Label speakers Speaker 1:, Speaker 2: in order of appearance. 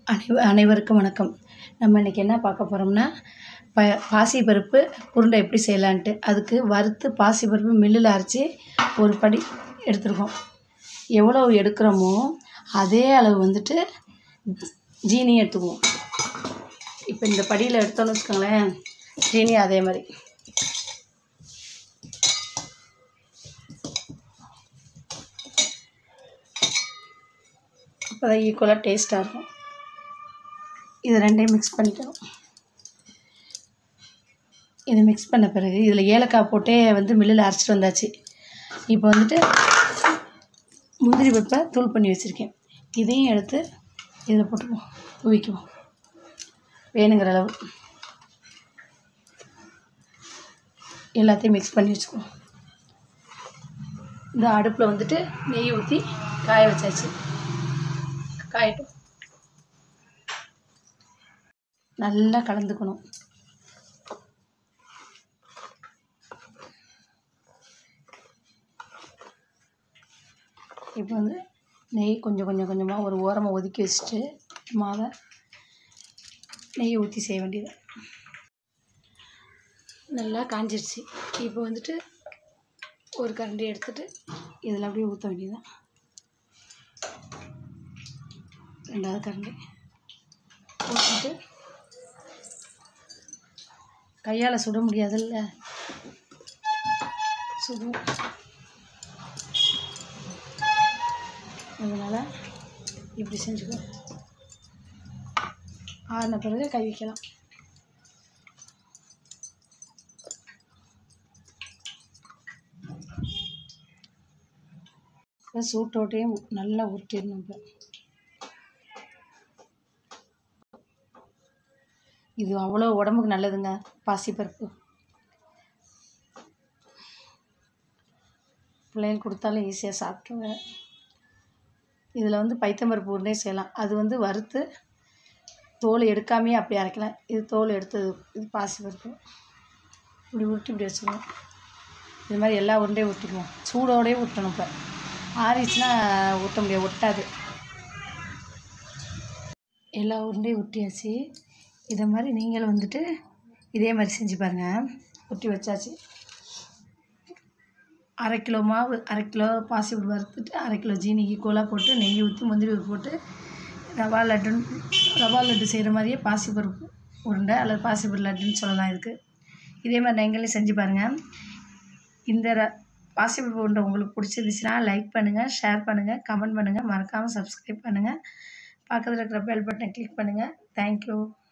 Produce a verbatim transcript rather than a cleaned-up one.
Speaker 1: அனைவ அனைவருக்கும் வணக்கம். நம்ம இன்றைக்கி என்ன பார்க்க போகிறோம்னா, ப பாசிப்பருப்பு உருண்டை எப்படி செய்யலான்ட்டு. அதுக்கு வறுத்து பாசிப்பருப்பு மில்லில் அரைச்சி ஒரு படி எடுத்துருக்கோம். எவ்வளோ எடுக்கிறோமோ அதே அளவு வந்துட்டு ஜீனி எடுத்துக்குவோம். இப்போ இந்த படியில் எடுத்தோன்னு வச்சுக்கோங்களேன், ஜீனி அதே மாதிரி அப்போ தான் ஈக்குவலாக டேஸ்ட்டாக இருக்கும். இது ரெண்டையும் மிக்ஸ் பண்ணிக்கணும். இது மிக்ஸ் பண்ண பிறகு இதில் ஏலக்காய் போட்டே வந்து மில்லில் அரைச்சிட்டு வந்தாச்சு. இப்போ வந்துட்டு முந்திரி பருப்பை தூள் பண்ணி வச்சுருக்கேன். இதையும் எடுத்து இதில் போட்டுக்குவோம், தூவிக்குவோம் வேணுங்கிற அளவு. எல்லாத்தையும் மிக்ஸ் பண்ணி வச்சுக்குவோம். இந்த அடுப்பில் வந்துட்டு நெய் ஊற்றி காய வச்சாச்சு. காயட்டும். நல்லா கலந்துக்கணும். இப்போ வந்து நெய் கொஞ்சம் கொஞ்சம் கொஞ்சமாக ஒரு ஓரமாக ஒதுக்கி வச்சுட்டு மாவை நெய் ஊற்றி செய்ய வேண்டியது. நல்லா காஞ்சிடுச்சு. இப்போ வந்துட்டு ஒரு கரண்டி எடுத்துகிட்டு இதில் அப்படியே ஊற்ற வேண்டியதுதான். ரெண்டாவது கரண்டி ஊற்றிட்டு கையால் சுட முடியாதுல்ல, சுடும். அதனால் இப்படி செஞ்சுக்கோ. ஆறின பிறகு கை வைக்கலாம். இப்போ சூட்டோட்டையும் நல்லா உருட்டிடணும். இப்போ இது அவ்வளோ உடம்புக்கு நல்லதுங்க பாசிப்பருப்பு. பிள்ளைகள் கொடுத்தாலும் ஈஸியாக சாப்பிட்ருங்க. இதில் வந்து பைத்தம்பருப்பு உருண்டை செய்யலாம். அது வந்து வறுத்து தோல் எடுக்காமையே அப்படி அரைக்கலாம். இது தோல் எடுத்தது. இது பாசிப்பருப்பு. இப்படி உருட்டி இப்படி வச்சுக்கணும். இது மாதிரி எல்லா உருண்டையும் ஊற்றிக்குவோம். சூடோடையே ஊற்றணும். இப்போ ஆறிச்சுன்னா ஊற்ற முடியாது, ஒட்டாது. எல்லா உருண்டையும் ஊற்றியாச்சு. இதை மாதிரி நீங்களும் வந்துட்டு இதே மாதிரி செஞ்சு பாருங்கள். ஊற்றி வச்சாச்சு. அரை கிலோ மாவு, அரை கிலோ பாசிப்பருப்பு வறுத்துட்டு அரை கிலோ ஜீனி ஈக்குவலாக போட்டு நெய் ஊற்றி முந்திரி போட்டு ரவா லட்டுன்னு ரவா லட்டு செய்கிற மாதிரியே பாசிப்பருப்பு உருண்டை அல்லது பாசிப்பருப்பு லட்டுன்னு சொல்லலாம். இதுக்கு இதே மாதிரி நீங்களே செஞ்சு பாருங்கள். இந்த ர பாசிப்பருப்பு உருண்டை உங்களுக்கு பிடிச்சிருந்துச்சுன்னா லைக் பண்ணுங்கள், ஷேர் பண்ணுங்கள், கமெண்ட் பண்ணுங்கள், மறக்காமல் சப்ஸ்கிரைப் பண்ணுங்கள். பக்கத்தில் இருக்கிற பெல் பட்டனை கிளிக் பண்ணுங்கள். தேங்க்யூ.